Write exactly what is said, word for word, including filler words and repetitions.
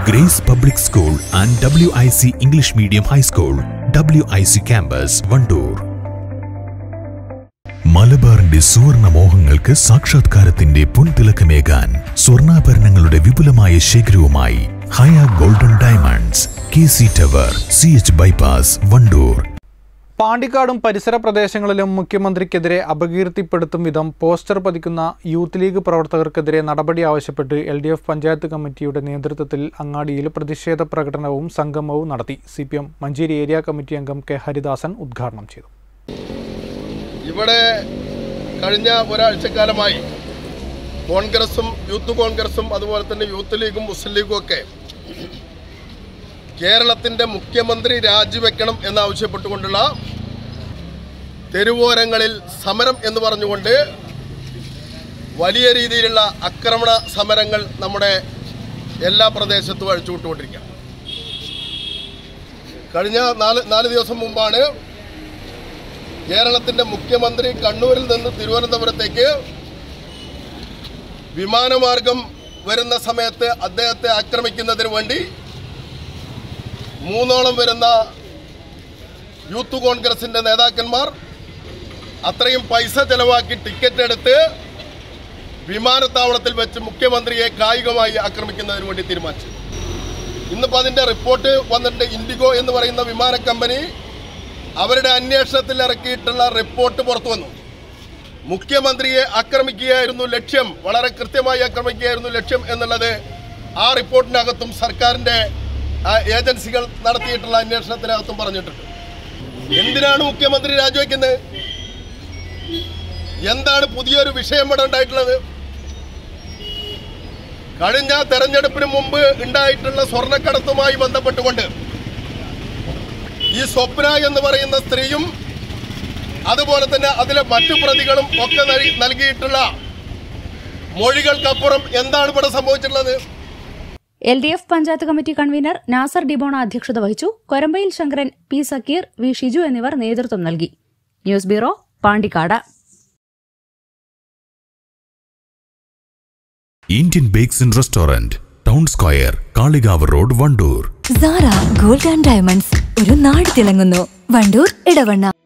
Grace Public School and W I C English Medium High School, W I C Campus, Vandoor. മലബാറിന്റെ സുവർണ മോഹങ്ങൾക്ക് സാക്ഷാത്കാരത്തിന്റെ പൊൻതിളക്കമേകാൻ സ്വർണ്ണാഭരണങ്ങളുടെ വിപുലമായ ശേഖരവുമായി Haya golden diamonds, K C tower, C H bypass, Wandoor. പാണ്ടിക്കാടും പരിസര പ്രദേശങ്ങളിലും മുഖ്യമന്ത്രിക്കെതിരെ അപകീർത്തിപ്പെടുത്തും വിധം പോസ്റ്റർ പതിക്കുന്ന യൂത്ത് ലീഗ് പ്രവർത്തകർക്കെതിരെ നടപടി ആവശ്യപ്പെട്ട് എൽ ഡി എഫ് പഞ്ചായത്ത് കമ്മിറ്റിയുടെ നേതൃത്വത്തിൽ അങ്ങാടിയിൽ പ്രതിഷേധ പ്രകടനവും സംഗമവും നടത്തി. C P M Manjeri area committee അംഗം കെ ഹരിദാസൻ ഉദ്ഘാടനം ചെയ്തു. ഇവിടെ കഴിഞ്ഞ ഒരാഴ്ചക്കാലമായി കോൺഗ്രസും യൂത്ത് കോൺഗ്രസും അതുപോലെ തന്നെ യൂത്ത് ലീഗും മുസ്ലിം ലീഗും ഒക്കെ കേരളത്തിൻ്റെ മുഖ്യമന്ത്രി രാജിവെക്കണം എന്നാവശ്യപ്പെട്ടുകൊണ്ടുള്ള തെരുവോരങ്ങളിൽ സമരം എന്ന് പറഞ്ഞുകൊണ്ട് വലിയ രീതിയിലുള്ള ആക്രമണ സമരങ്ങൾ നമ്മുടെ എല്ലാ പ്രദേശത്തും അഴിച്ചുവിട്ടുകൊണ്ടിരിക്കുകയാണ്. കഴിഞ്ഞ നാല് നാല് ദിവസം മുമ്പാണ് കേരളത്തിൻ്റെ മുഖ്യമന്ത്രി കണ്ണൂരിൽ നിന്ന് തിരുവനന്തപുരത്തേക്ക് വിമാനമാർഗം വരുന്ന സമയത്ത് അദ്ദേഹത്തെ ആക്രമിക്കുന്നതിന് വേണ്ടി മൂന്നോളം വരുന്ന യൂത്ത് കോൺഗ്രസിൻ്റെ നേതാക്കന്മാർ അത്രയും പൈസ ചെലവാക്കി ടിക്കറ്റ് എടുത്ത് വിമാനത്താവളത്തിൽ വെച്ച് മുഖ്യമന്ത്രിയെ കായികമായി ആക്രമിക്കുന്നതിന് വേണ്ടി തീരുമാനിച്ചു. ഇന്നിപ്പോൾ അതിൻ്റെ റിപ്പോർട്ട് വന്നിട്ട് ഇൻഡിഗോ എന്ന് പറയുന്ന വിമാന കമ്പനി അവരുടെ അന്വേഷണത്തിൽ ഇറക്കിയിട്ടുള്ള റിപ്പോർട്ട് പുറത്തു വന്നു. മുഖ്യമന്ത്രിയെ ആക്രമിക്കുകയായിരുന്നു ലക്ഷ്യം, വളരെ കൃത്യമായി ആക്രമിക്കുകയായിരുന്നു ലക്ഷ്യം എന്നുള്ളത് ആ റിപ്പോർട്ടിനകത്തും സർക്കാരിൻ്റെ ഏജൻസികൾ നടത്തിയിട്ടുള്ള അന്വേഷണത്തിനകത്തും പറഞ്ഞിട്ടുണ്ട്. എന്തിനാണ് മുഖ്യമന്ത്രി രാജിവെക്കുന്നത്? എന്താണ് പുതിയൊരു വിഷയം ഇവിടെ ഉണ്ടായിട്ടുള്ളത്? കഴിഞ്ഞ തെരഞ്ഞെടുപ്പിന് മുമ്പ് ഉണ്ടായിട്ടുള്ള സ്വർണ്ണക്കടത്തുമായി ബന്ധപ്പെട്ടുകൊണ്ട് ഈ സ്വപ്ന എന്ന് പറയുന്ന സ്ത്രീയും അതുപോലെ തന്നെ അതിലെ മറ്റു പ്രതികളും ഒക്കെ നൽകിയിട്ടുള്ള മൊഴികൾക്കപ്പുറം എന്താണ് ഇവിടെ സംഭവിച്ചിട്ടുള്ളത്? L D F panchayat committee convener Nasar ഡിബോണ അധ്യക്ഷത വഹിച്ചു. കൊരമ്പയിൽ ശങ്കരൻ, പി സക്കീർ, വി ഷിജു എന്നിവർ നേതൃത്വം നൽകി. News bureau, Pandikkad. Indian bakes and restaurant, town square, Kalikavu road, Wandoor. Sara gold and diamonds, ഒരു നാട് തിളങ്ങുന്നു. വണ്ടൂർ, ഇടവണ്ണ.